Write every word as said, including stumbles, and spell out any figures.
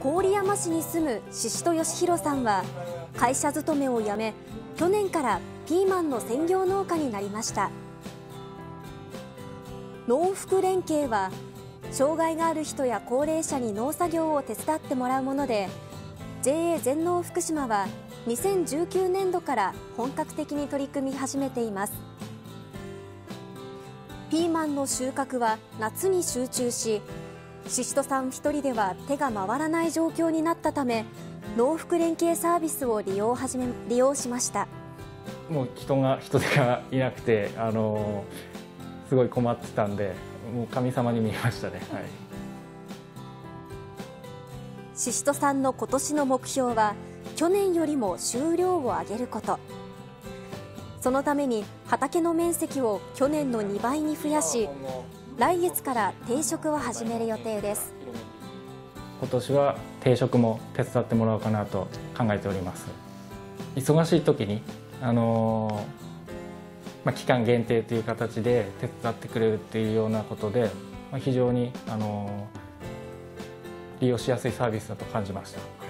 郡山市に住む宍戸義弘さんは会社勤めを辞め、去年からピーマンの専業農家になりました。農福連携は障害がある人や高齢者に農作業を手伝ってもらうもので、 ジェーエー 全農福島はにせんじゅうきゅうねんどから本格的に取り組み始めています。ピーマンの収穫は夏に集中し、宍戸さん一人では手が回らない状況になったため、農福連携サービスを利用始め利用しました。 もう人が人手がいなくて、あのすごい困ってたんで、もう神様に見えましたね。はい、 宍戸さんの今年の目標は去年よりも収量を上げること。そのために畑の面積を去年のにばいに増やし、来月から定食を始める予定です。 今年は定食も手伝ってもらおうかなと考えております。忙しい時に、あのまあ、期間限定という形で手伝ってくれるっていうようなことで、まあ、非常に、あの利用しやすいサービスだと感じました。